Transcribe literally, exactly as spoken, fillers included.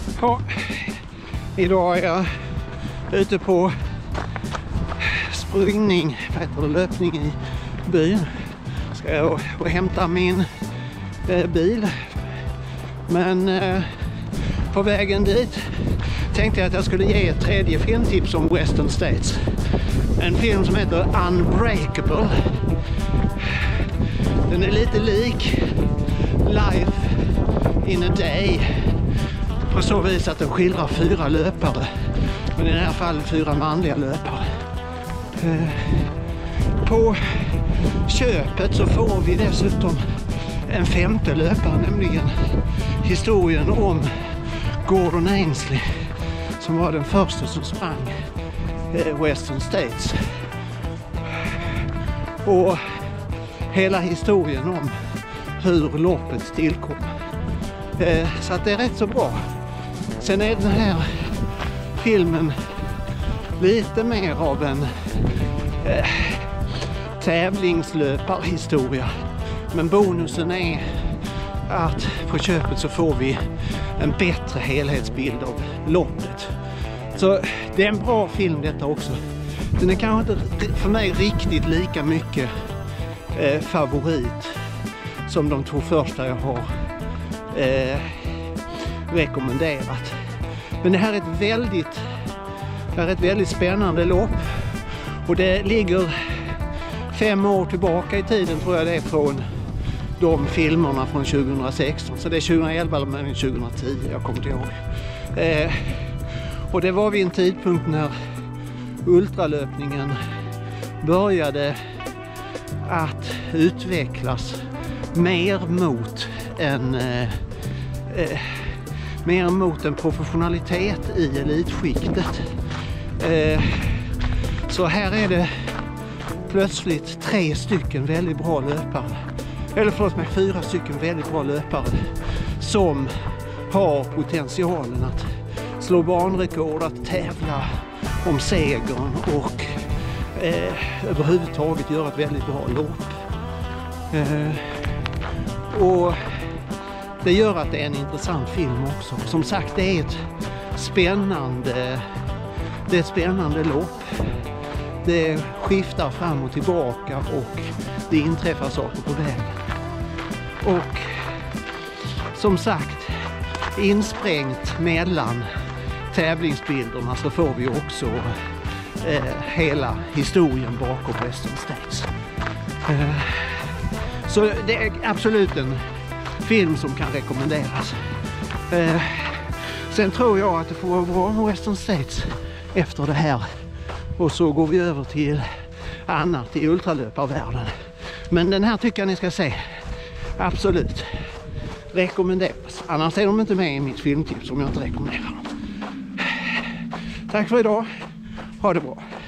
Ja, idag är jag ute på springning, vad heter det, löpning i byn. Ska jag och hämta min eh, bil. Men eh, på vägen dit tänkte jag att jag skulle ge ett tredje filmtips om Western States. En film som heter Unbreakable. Den är lite lik Life in a Day. På så vis att den skildrar fyra löpare. Men i det här fallet fyra manliga löpare. Eh, på köpet så får vi dessutom en femte löpare, nämligen historien om Gordon Ainsleigh, som var den första som sprang eh, Western States. Och hela historien om hur loppet tillkom. Eh, så att det är rätt så bra. Sen är den här filmen lite mer av en eh, tävlingslöparhistoria. Men bonusen är att på köpet så får vi en bättre helhetsbild av loppet. Så det är en bra film detta också. Den är kanske inte för mig riktigt lika mycket eh, favorit som de två första jag har eh, rekommenderat. Men det här är ett väldigt, det här är ett väldigt spännande lopp. Och det ligger fem år tillbaka i tiden, tror jag det är, från de filmerna från tjugohundrasexton. Så det är tjugohundraelva eller tjugohundratio, jag kommer inte ihåg. Eh, och det var vid en tidpunkt när ultralöpningen började att utvecklas mer mot en eh, eh, mer mot en professionalitet i elitskiktet. Eh, så här är det plötsligt tre stycken väldigt bra löpare, eller förlåt mig, fyra stycken väldigt bra löpare som har potentialen att slå banrekord, att tävla om segern och eh, överhuvudtaget göra ett väldigt bra lopp. Eh, och det gör att det är en intressant film också. Som sagt, det är ett spännande, det är ett spännande lopp. Det skiftar fram och tillbaka och det inträffar saker på vägen. Och som sagt, insprängt mellan tävlingsbilderna så får vi också eh, hela historien bakom Western States. Eh, så det är absolut en film som kan rekommenderas. Eh, sen tror jag att det får vara bra med Western States efter det här. Och så går vi över till annat i ultralöparvärlden. Men den här tycker jag ni ska se. Absolut. Rekommenderas. Annars är de inte med i mitt filmtips om jag inte rekommenderar dem. Tack för idag. Ha det bra.